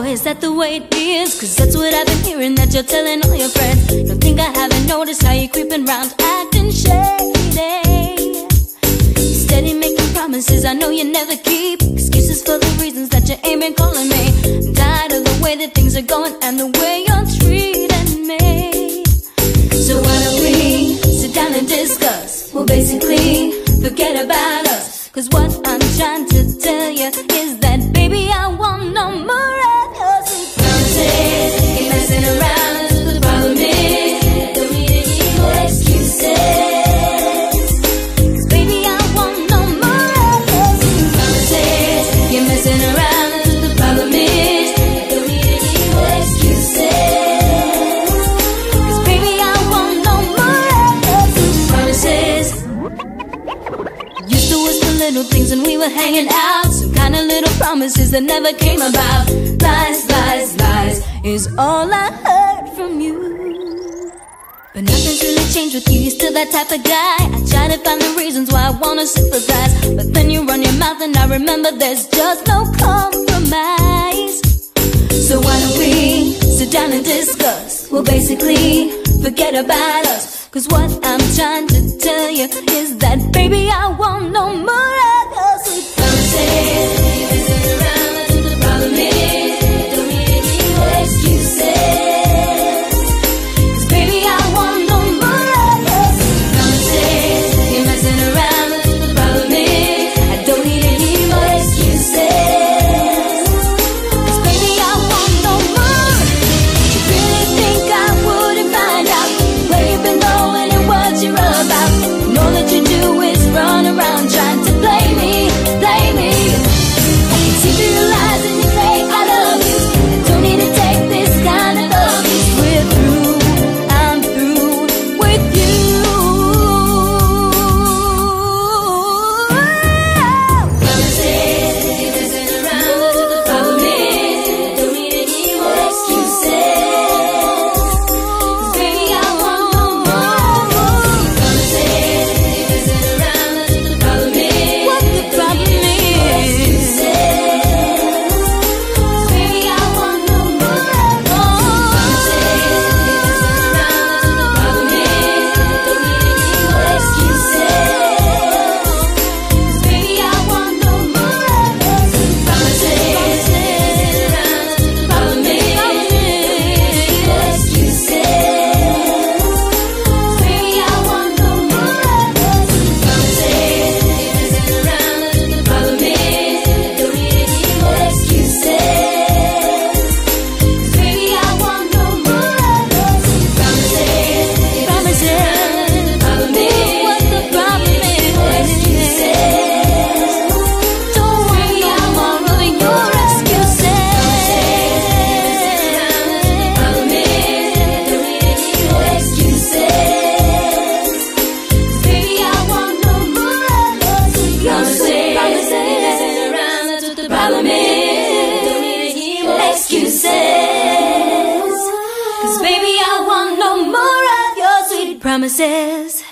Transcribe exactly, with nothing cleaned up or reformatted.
is that the way it is? Cause that's what I've been hearing, that you're telling all your friends. Don't think I haven't noticed how you're creeping round, acting shady. Steady making promises I know you never keep. Excuses for the reasons that you ain't been calling me. I'm tired of the way that things are going and the way you're treating me. So why don't we sit down and discuss? Well, basically, forget about us. Cause what I'm trying to tell you is that, baby, I want no more of your sweet promises. Keep messing around, that's what the problem is. Don't need any more excuses. Cause baby, I want no more of your sweet promises. You're messing around, that's what the problem is. Don't need any more excuses. Cause baby, I want no more of your sweet promises. Used to whisper little things when we were hanging out, some kind of little promises that never came about. Lies, lies, lies is all I heard from you. But nothing's really changed with you, you're still that type of guy. I try to find the reasons why I wanna sympathize, but then you run your mouth and I remember there's just no compromise. So why don't we sit down and discuss? Well, basically, forget about us. Cause what I'm trying to tell you is that, baby, I want no more of your sweet promises. Messing around, that's what the problem is. Don't need any more excuses. Cause baby, I want no more of your sweet promises. You're messing around, that's what the problem is. I don't need any more excuses. Cause baby, I want no more. Do you really think I wouldn't find out where you've been going and what you're about? And all that you do is run around trying to play me, play me. I can see through your lies and you say I love you. I don't need to take this kind of abuse. We're through, I'm through with you. Promises, you're messing around, that's what the problem is. Don't need any more excuses. Cause baby, I want no more. Promises, you're messing around, that's what the problem is. What the problem is? Baby, I want no more. Promises, you're messing around, that's what the problem is. Don't need any more excuses. Baby, I want no more of your sweet promises. Messing around, that's what the problem is. Don't need any more excuses. Baby, I want no more of your sweet promises. Messing around, that's what the problem is. Don't need any more excuses. Baby, I want no more of your sweet promises. Promises. Problem is what the problem is. Excuses. Don't worry, I want all of your excuses. Problem is, don't need any more excuses. Baby, I want no more of your sweet promises. Messing around, that's what the problem is. Don't need any more excuses. Cause baby, I want no more of your sweet promises.